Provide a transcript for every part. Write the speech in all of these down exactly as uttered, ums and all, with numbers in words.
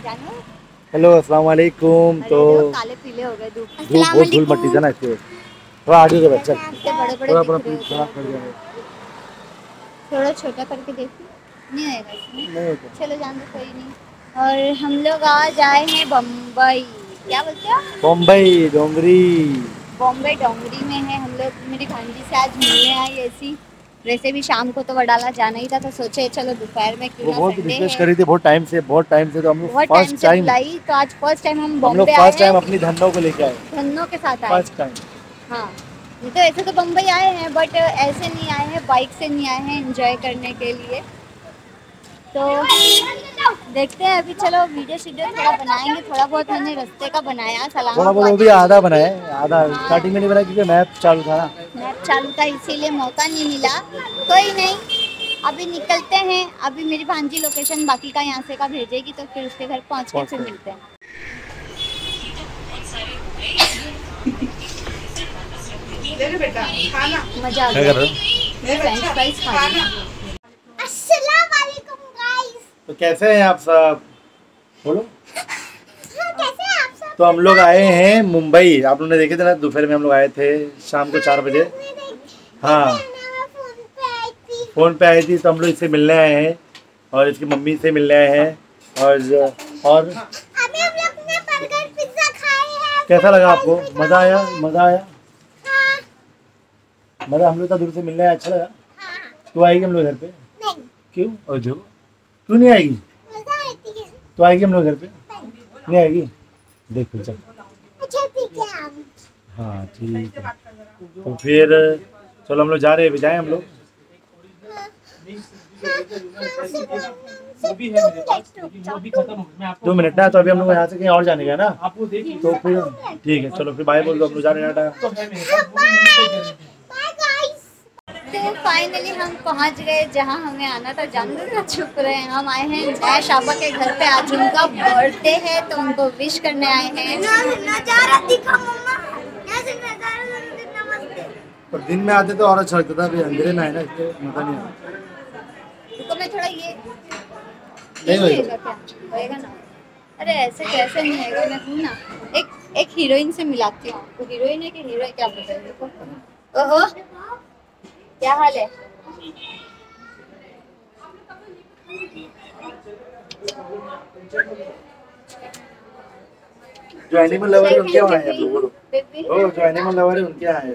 Hello अस्सलाम वालेकुम। तो काले पीले हो गए, धूप बहुत धूल मट्टी है ना, इसलिए थोड़ा आगे का बच्चा बड़े बड़े थोड़ा दिख रहे हो, थोड़ा छोटा करके देखो, नहीं आएगा इसमें। चलो जान दो, कोई नहीं। और हम लोग आज आए हैं बम्बई, क्या बोलते हो, बम्बई डोंगरी। बॉम्बे डोंगरी में है हम लोग। मेरी भांजी से आज मिलने आई ऐसी। वैसे भी शाम को तो वडाला जाना ही था, तो सोचे चलो दोपहर में क्यों ना, बहुत संडे रिक्वेस्ट है, करी थी बहुत टाइम से बहुत टाइम से तो हम लोग बहुत टाइम फर्स्ट से टाइम बुलाई, तो आज फर्स्ट टाइम हम हम लोग बॉम्बे आए फर्स्ट टाइम हैं, अपनी धन्नों को लेके आए, धन्नों के साथ आए फर्स्ट टाइम। हाँ, नहीं तो ऐसे तो बम्बई आए हैं, बट ऐसे नहीं आए हैं, बाइक से नहीं आए हैं एंजॉय करने के लिए। तो देखते हैं अभी, चलो वीडियो शीडियो थोड़ा बनाएंगे, थोड़ा बहुत मैंने रास्ते का बनाया, सलाम थोड़ा बहुत वो भी आधा बनाए, आधा स्टार्टिंग में नहीं बनाया क्योंकि मैप चालू था ना, मैप चालू था इसीलिए मौका नहीं मिला। कोई नहीं, अभी निकलते हैं। अभी मेरी भांजी लोकेशन बाकी का यहाँ से का भेजेगी, तो फिर उसके घर पहुँच के फिर मिलते हैं। बेटा खाना मजा आ गया, फ्रेंच फ्राइज खा रही हूँ। अस्सलाम वालेकुम गाइस। तो कैसे हैं आप सब, बोलो। हाँ, कैसे हैं आप सब? तो हम लोग आए हैं मुंबई, आप लोगों ने देखे थे ना, दोपहर में हम लोग आए थे शाम को चार बजे। हाँ, फोन पे आई थी, तो हम लोग इससे मिलने आए हैं और इसकी मम्मी से मिलने आए हैं। और और अभी हम लोग ने बर्गर पिज्जा खाए हैं। कैसा लगा आपको, मज़ा आया? मज़ा आया मज़ा हम लोग इतना दूर से मिलने आया, अच्छा लगा। तू आएगी हम लोग घर पे? नहीं। क्यों? और जो क्यों नहीं आएगी? मजा आती है। तो आएगी हम लोग घर पे? नहीं आएगी? देख फिर चल। अच्छा ठीक है हम। हाँ ठीक है, तो फिर चलो हम लोग जा रहे हैं, जाएं हम लोग। दो मिनट ना, तो अभी हम लोग यहाँ से कहीं और जाने का ना, तो फिर ठीक है, चलो फिर बाय बोल दो, हम लोग जा रहे हैं। तो फाइनली हम पहुंच गए जहां हमें आना था। जानते ना, छुप रहे हैं। हम आए हैं नया शाबा के घर पे, आज उनका बर्थडे है, तो उनको विश करने आए हैं। नजारा दिखा मम्मा, ऐसे नजारा दिखना मस्त। पर दिन में आते तो और अच्छा लगता था, अभी अंधेरे में है ना, इसलिए मजा नहीं आता। तो मैं थोड़ा ये नहीं होएगा क्या, होएगा ना? अरे ऐसे कैसे नहीं होएगा, मैं हूँ ना। एक एक हीरोइन से मिलाती हूँ, तो हीरोइन है कि हीरो है क्या पता है। देखो, ओहो क्या हाल है? जो एनिमल लवर है उनके यहाँ आए हैं लोग, ओ जो एनिमल लवर है उनके यहाँ आए।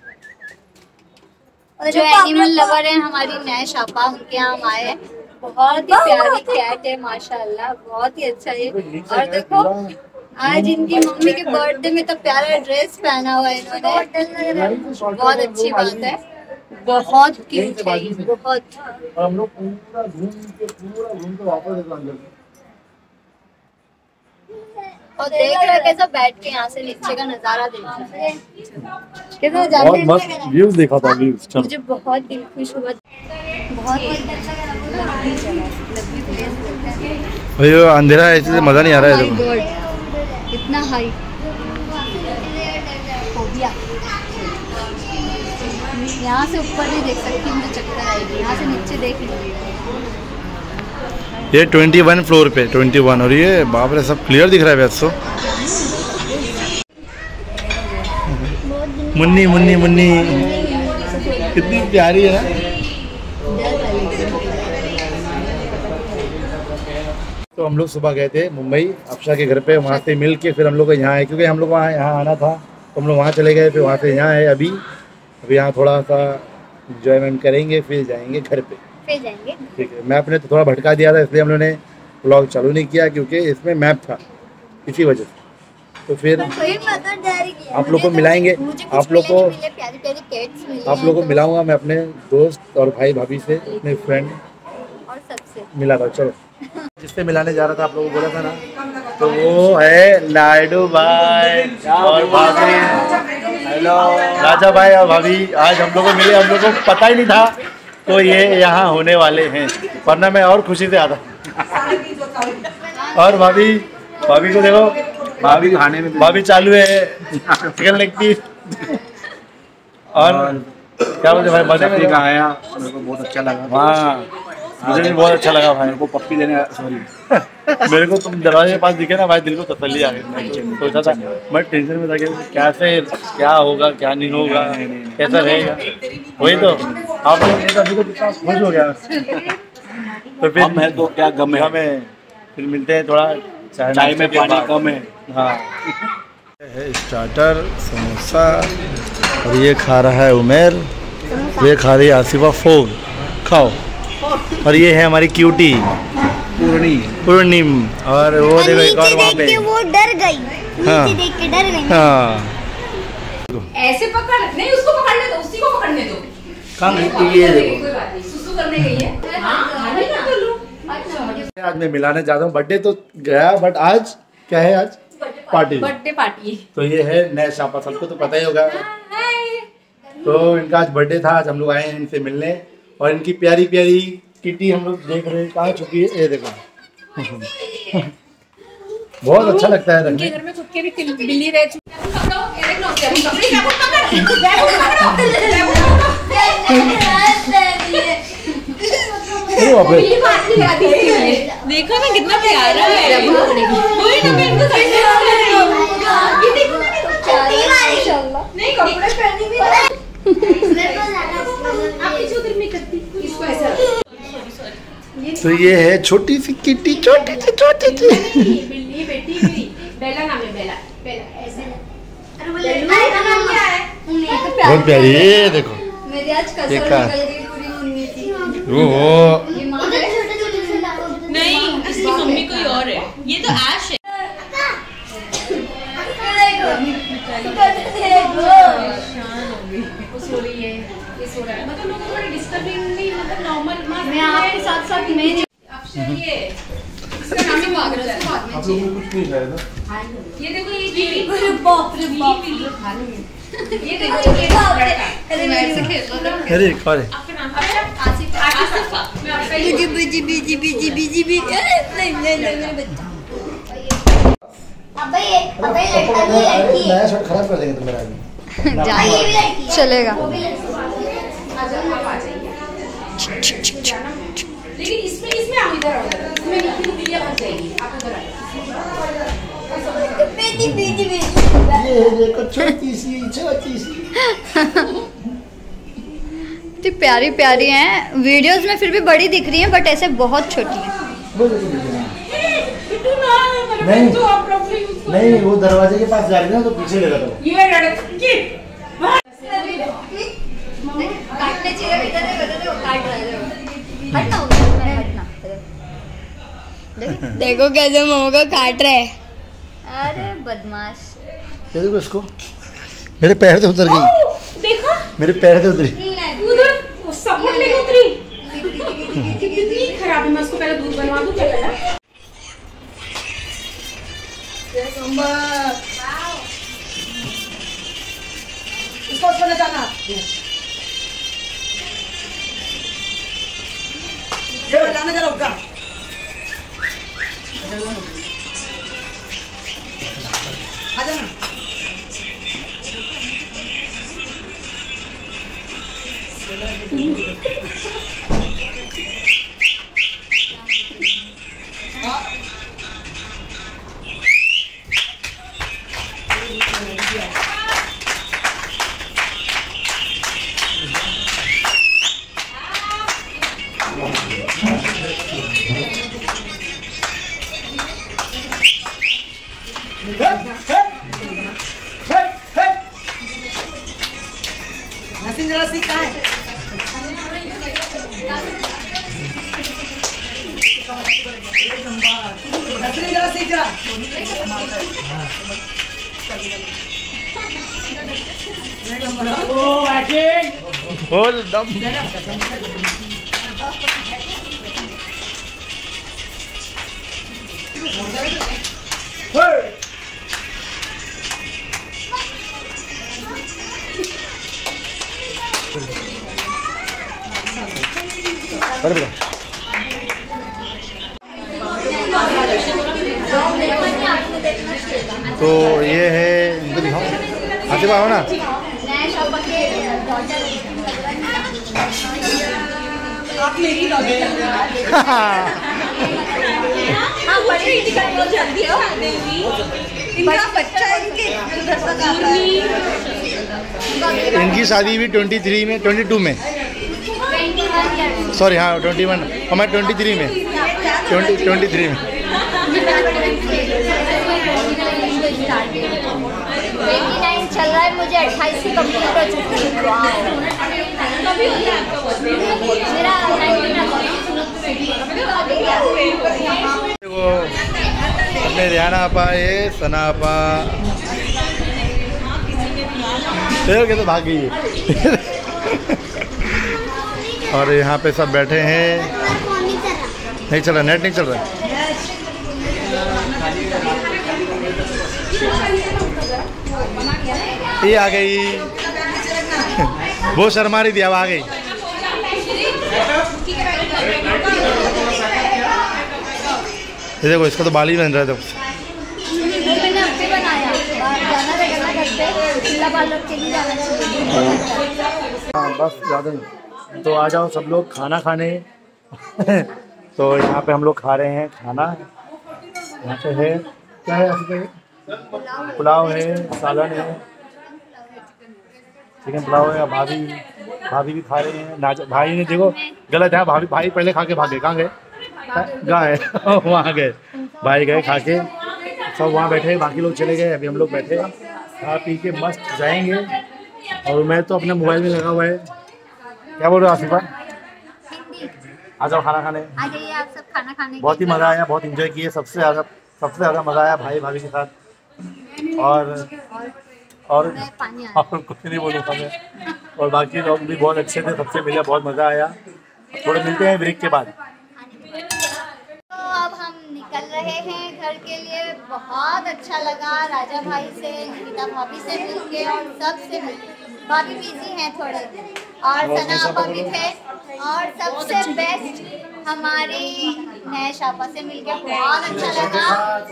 और जो एनिमल लवर है हमारी नया शापा, उनके यहाँ हम आए हैं। बहुत ही प्यारी कैट है माशाल्लाह, बहुत ही अच्छा है। और देखो आज इनकी मम्मी के बर्थडे में तो प्यारा ड्रेस पहना हुआ है इन्होंने, बहुत अच्छी बात है, बहुत क्यूट है ये, बहुत। हम लोग पूरा घूम के पूरा घूम के वापस अंदर, और देख रहे हो कैसा बैठ के यहाँ से नीचे का नजारा देख रहे हैं, कितना बहुत मस्त व्यूज देखा था, व्यूज। मुझे बहुत दिल खुश हुआ, बहुत भैया अंधेरा है, इससे मजा नहीं आ रहा है। इतना हाई यहाँ से ऊपर नहीं देख सकती, मुझे चक्कर आएगी। यहाँ से नीचे देख लीजिए, ये इक्कीस फ्लोर पे इक्कीस, और ये बाप रे सब क्लियर दिख रहा है वैसे तो। मुन्नी मुन्नी मुन्नी कितनी प्यारी है ना। तो हम लोग सुबह गए थे मुंबई अफशा के घर पे, वहाँ से मिल के फिर हम लोग को यहाँ आए, क्योंकि हम लोग वहाँ यहाँ आना था, तो हम लोग वहाँ चले गए, फिर वहाँ से यहाँ आए। अभी अभी यहाँ थोड़ा सा इंजॉयमेंट करेंगे, फिर जाएंगे घर पे, फिर जाएंगे। ठीक है। मैप ने तो थोड़ा भटका दिया था, इसलिए हम लोगों ने व्लॉग चालू नहीं किया, क्योंकि इसमें मैप था, इसी वजह से। तो फिर आप लोग को मिलाएंगे, आप लोग को आप लोग को मिलाऊंगा मैं अपने दोस्त और भाई भाभी से, अपने फ्रेंड और सबसे मिला था। चलो, जिससे मिलाने जा रहा था आप लोगों को बोला था ना, तो वो है नायडू भाई और भाभी। हेलो राजा भाई और भाभी, आज हम लोग को मिले, हम लोग को पता ही नहीं था तो ये यहाँ होने वाले हैं, वरना मैं और खुशी से आता। और भाभी भाभी को देखो, भाभी खाने में भाभी चालू है चिकन लेग पीस। और क्या बोलते भाई, मजे में आया, मेरे को बहुत अच्छा लगा। हाँ मुझे भी बहुत अच्छा लगा भाई। मेरे को पप्पी देने सॉरी मेरे को तुम दरवाजे के पास दिखे ना भाई, दिल को तसल्ली आ गई। मैं सोचा था, मैं टेंशन में था कि कैसे क्या होगा क्या नहीं होगा, कैसा रहेगा। वही तो आप लोग अभी तो कितना खुश हो गया। तो फिर हम है तो क्या गम है हमें फिर मिलते हैं थोड़ा चाय में पानी कम है। हाँ है स्टार्टर समोसा और ये खा रहा है उमेर, ये खा रही है आसिफा। फोन खाओ। और ये है हमारी क्यूटी पूर्णी पूर्णिम। और वो देखो एक और वहाँ पे वो डर गई। हाँ देख के डर गई। हाँ ऐसे पकड़ नहीं, उसको पकड़ने दो, उसी को पकड़ने दो। कहाँ गई? ये देखो कोई बात नहीं, सुसु करने गई है। हाँ खाने ना कर लो। अच्छा आज मैं मिलाने जाता हूँ। बर्थडे तो गया बट आज क्या है? आज पार्टी। Birthday party. तो ये है नए शापा, सबको तो पता ही होगा। तो इनका आज बर्थडे था, आज हम लोग आए हैं इनसे मिलने। और इनकी प्यारी प्यारी किटी हम लोग देख रहे हैं कहाँ छुपी है। ये देखो बहुत अच्छा लगता है उनके रखने। घर में खुद के भी बिल्ली रह चुकी अरे बाप रे। है। देखो ना कितना प्यारा है। वही ना, मैं इनको सही से नहीं कपड़े पहनी भी आप पीछे उधर में करती इसको ऐसा। तो ये है छोटी सी किटी, छोटी सी छोटी सी बिल्ली बेटी मेरी बेला नाम है। बेला बेला ऐसे। अरे वो लड़का नाम क्या है? बहुत प्यारी। ये देखो मेरी आज कसर देखा। निकल गई पूरी मुन्नी थी। ओहो ये माँ है। नहीं, इसकी मम्मी कोई और है। ये तो ऐश है। वो सो रही है, ये सो रहा है। मतलब लोगों को बड़ी डिस्टर्बिंग नहीं, मतलब नॉर्मल। मैं आपके साथ साथ मैं अक्षर ये इसका नाम है पागल है। आप लोगों को कुछ नहीं खाया था? ये देखो ये कीवी। अरे बाप रे बाप। ये देखो ये अरे मैं से खेल रहा था। अरे कौन है? आपका नाम है आसिफ। आसिफ मैं आपका ही बीजी बीजी बीजी बीजी बीजी भी नहीं नहीं नहीं मेरा बच्चा। अबे ये अबे लड़का भी लड़की है। नया शर्ट खराब कर देंगे तुम मेरा भी। जा ये भी लड़की है। चलेगा। लेकिन इसमें इसमें आओ, इधर आओ। इसमें निकली बिल्लियां भाग जाएगी। आप उधर आओ। बीजी बीजी बीजी। ये देखो छोटी सी छोटी सी। इतनी प्यारी प्यारी हैं। वीडियोस में फिर भी बड़ी दिख रही हैं बट ऐसे बहुत छोटी हैं। नहीं नहीं वो दरवाजे के पास जा रही ना तो पीछे लगा था। ये लड़की काटने चाहिए इधर इधर इधर काट रहा है। हटना उधर हटना। देखो कैसे मोमो को काट रहे हैं। अरे बदमाश। ये देखो इसको, मेरे पैर से उतर गई। देखो मेरे पैर से उतरी। उधर सपोर्ट लेके उतरी। कितनी खराब है। मैं उसको पहले दूध बनवा दूं क्या? इसको उसको ले जाना। ये जाने जरा उठा। आ जाना। नसीम जरा सीख कहाँ है? नसीम जरा सीख जरा। बोल दम। अरे बेटा तो ये है इनको दिखाओ। आसिफ आओ ना। आप मेरी लॉजिक हाँ बड़ी बहुत जल्दी हो इनका बच्चा इनके उधर से इनकी शादी हुई ट्वेंटी थ्री में, ट्वेंटी टू में, सॉरी हाँ ट्वेंटी वन, हमारे ट्वेंटी थ्री में, ट्वेंटी ट्वेंटी थ्री में। चल रहा है, मुझे अट्ठाईस से कंप्लीट हो चुकी है। मेरा वो अपने रियाना आपा ये सना आपा के तो भाग गई है। और यहाँ पे सब बैठे हैं, नहीं चल रहा, नेट नहीं चल रहा। ये आ गई, वो शर्मा रही थी, अब आ गई। ये देखो इसका तो बाल ही बन रहा है। तो मैंने अपने बनाया, जाना रहेगा घर पे, चिल्ला बाल रख के नहीं जाना चाहिए। हाँ बस ज़्यादा नहीं, तो आ जाओ सब लोग खाना खाने। तो यहाँ पे हम लोग खा रहे हैं खाना। यहाँ पे है क्या है, पुलाव है, सालन है, चिकन पुलाव है। भाभी भाभी भी खा रहे हैं। नाच भाई ने देखो गलत है, भाभी भाई पहले खा के भागे, कहाँ गए? गए वहाँ गए, भाई गए खा के, सब वहाँ बैठे, बाकी लोग चले गए, अभी हम लोग बैठे खा पी के मस्त जाएंगे। और मैं तो अपने मोबाइल में लगा हुआ है। क्या बोल रहे हो आसिफा? आ जाओ खाना खाने। आ जाइए आप सब खाना खाने। बहुत ही मज़ा आया, बहुत इंजॉय किए, सबसे ज़्यादा सबसे ज़्यादा मज़ा आया भाई भाभी के साथ। और और और कुछ नहीं बोलूँगा मैं। और बाकी लोग भी बहुत अच्छे थे, सबसे मिले, बहुत मज़ा आया। थोड़े मिलते हैं ब्रेक के बाद। तो अब हम निकल रहे हैं घर के लिए। बहुत अच्छा लगा राजा भाई से, निकिता भाभी से मिलके और सबसे मिलके। भाभी बिजी हैं थोड़े, और सना आपा भी थे, और सबसे बेस्ट हमारी नैश आपा से मिलके बहुत अच्छा लगा।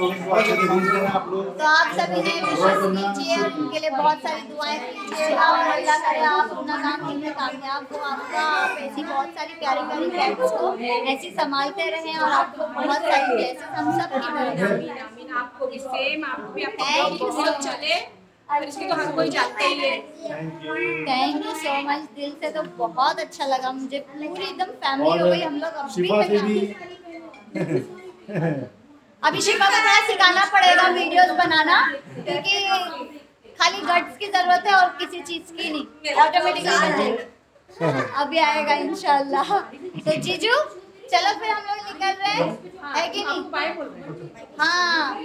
तो आप सभी ने विशेष कीजिए और उनके लिए बहुत सारी दुआएं कीजिए, और अल्लाह करे आप अपना काम करने कामयाब हो। आपका आप ऐसी बहुत सारी प्यारी प्यारी कैट्स को ऐसी संभालते रहें, और आपको बहुत सारी ब्लेसिंग्स हम सब की मिलें। आपको भी सेम, आपको भी आपको बहुत चले, और इसके तो हर कोई जानते ही है। थैंक यू सो मच, दिल से तो बहुत अच्छा लगा मुझे। पूरी एकदम फैमिली हो गई हम लोग। अभी अभी शिफा को थोड़ा सिखाना पड़ेगा वीडियोस बनाना, क्योंकि खाली गट्स की जरूरत है और किसी चीज की नहीं, ऑटोमेटिकली बन जाएगा। अभी आएगा इंशाल्लाह। तो जीजू चलो फिर हम लोग निकल रहे हैं, है कि नहीं? हाँ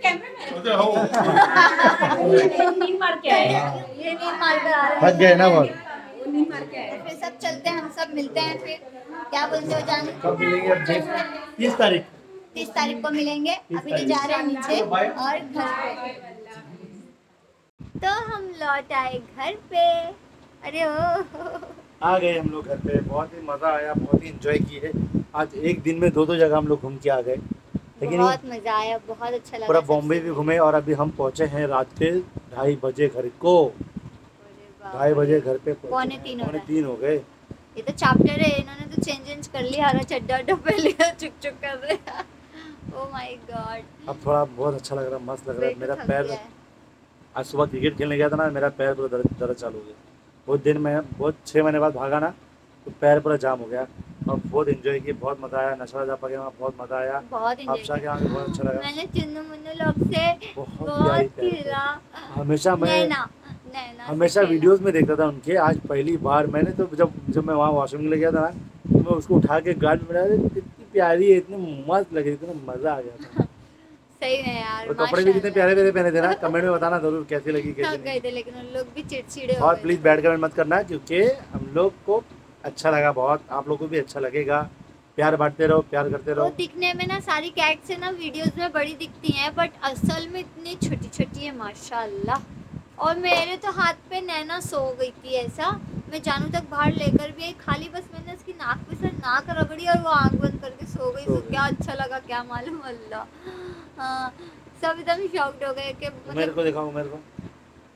नींद मार के आए, ये नींद मार कर आ रहे थक गए ना बहुत। नींद मार के आए। हैं। फिर सब चलते हैं, हम सब मिलते हैं फिर। क्या बोलते हो जान? कब मिलेंगे? अब तीस तारीख तीस तारीख को मिलेंगे। अभी तो जा रहे हैं नीचे और घर पे। तो हम लौट आए घर पे। अरे ओ आ गए हम लोग घर पे। बहुत ही मज़ा आया, बहुत ही इंजॉय किए। आज एक दिन में दो दो जगह हम लोग घूम के आ गए, लेकिन बहुत मजा आया, बहुत अच्छा लगा। पूरा बॉम्बे भी घूमे। और अभी हम पहुंचे हैं रात के ढाई बजे घर को। ढाई बजे घर पे पौने तीन हो पौने रहा है। तीन हो गए। ये तो चैप्टर है, इन्होंने तो चेंज चेंज कर लिया, हरा चड्डा वड्डा पहन लिया, चुक चुक कर रहे हैं। ओह माय गॉड, अब थोड़ा बहुत अच्छा लग रहा है, मस्त लग रहा है। मेरा पैर आज सुबह क्रिकेट खेलने गया था ना, मेरा पैर पूरा दर्द दर्द चालू हो गया। बहुत दिन में बहुत छः महीने बाद भागा ना, तो पैर पूरा जाम हो गया। और बहुत एंजॉय किए, बहुत मज़ा आया। नशा जापा के वहाँ बहुत मज़ा आया। बहुत आपशा एंजॉय के वहाँ भी बहुत अच्छा लगा। मैंने चुन्नू मुन्नू लोग से बहुत बहुत प्यारी प्यारी खेला। हमेशा मैं नैना नैना से हमेशा खेला। वीडियोस में देखता था उनके। आज पहली बार मैंने तो जब जब मैं वहाँ वॉशरूम में ले गया था ना, तो मैं उसको उठा के गार्ड में डाला, इतनी प्यारी है, इतनी मस्त लगी, इतना मज़ा आ गया था। सही है यार। और कपड़े भी कितने प्यारे प्यारे पहने थे ना। कमेंट में बताना जरूर कैसी लगी कैसी थक गए नहीं। थे, लेकिन उन लोग भी चिड़चिड़े हो और गए प्लीज़ बैड कमेंट मत करना, क्योंकि हम लोग को अच्छा लगा बहुत, आप लोग को भी अच्छा लगेगा। प्यार बांटते रहो, प्यार करते वो रहो। दिखने में ना सारी कैट्स है ना वीडियोस में बड़ी दिखती हैं, बट असल में इतनी छोटी छोटी है माशाल्लाह। और मेरे तो हाथ पे नैना सो गई थी ऐसा, मैं जानू तक बाहर लेकर भी आई, खाली बस मैंने उसकी नाक पे से नाक रगड़ी और वो आँख बंद करके सो गई। तो क्या अच्छा लगा, क्या मालूम अल्लाह। हाँ, सब एकदम शॉक्ड हो गए कि मेरे मतलब को दिखाओ, मेरे को।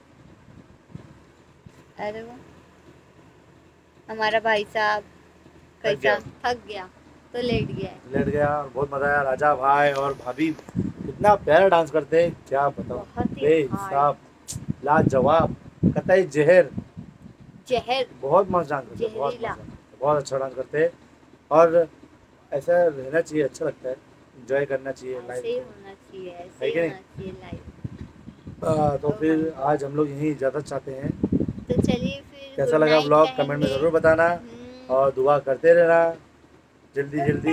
अरे वो हमारा भाई साहब कैसा थक गया तो लेट गया है। लेट गया और बहुत मजा आया। राजा भाई और भाभी कितना प्यारा डांस करते हैं, क्या बताओ, बहुत ही बेहिसाब, लाजवाब, कतई जहर जहर बहुत मस्त डांस करते हैं, बहुत जहरीला। मस्त, बहुत अच्छा डांस करते हैं। और ऐसा रहना चाहिए, अच्छा लगता है, एंजॉय करना चाहिए ऐसे ही लाइफ। होना चाहिए, है ऐसे ही कि नहीं? होना चाहिए लाइफ। तो फिर आज हम लोग यहीं इजाज़त चाहते हैं। तो चलिए फिर कैसा good लगा night ब्लॉग कहेंगे। कमेंट में ज़रूर बताना हम्म, और दुआ करते रहना जल्दी जल्दी।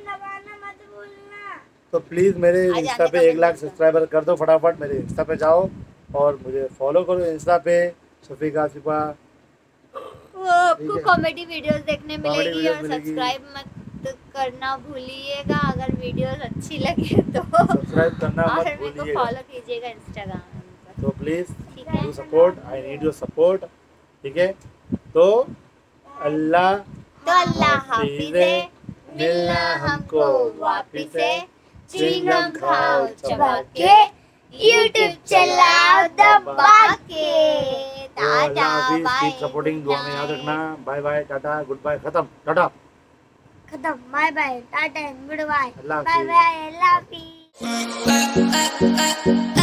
तो प्लीज़ मेरे आज इंस्टा आने पे का एक मन लाख करता है। सब्सक्राइबर कर दो फटाफट। मेरे इंस्टा पे जाओ और मुझे फॉलो करो इंस्टा पे, शफीक आसिफा। वो आपको है। कॉमेडी वीडियोस देखने कॉमेडी मिलेगी वीडियोस और मिलेगी। सब्सक्राइब मत करना भूलिएगा अगर वीडियोस अच्छी लगे तो। सब्सक्राइब करना और मत मेरे को भूलिएगा। फॉलो कीजिएगा इंस्टाग्राम पर। तो प्लीज़ ठीक है। Do support, I need your support. ठीक है, तो अल्लाह तो अल्लाह हाफिज है, मिलना हमको वापिस है। च्युइंगम खाओ चबा के, यूट्यूब चलाओ दबा के। टाटा बाय, सपोर्टिंग दुआ में याद रखना। Bye bye, tata, good bye, खत्म, टाटा, खत्म। Bye bye, tata, good bye, Allah बाय हाफिज। बाय, अल्लाह हाफिज।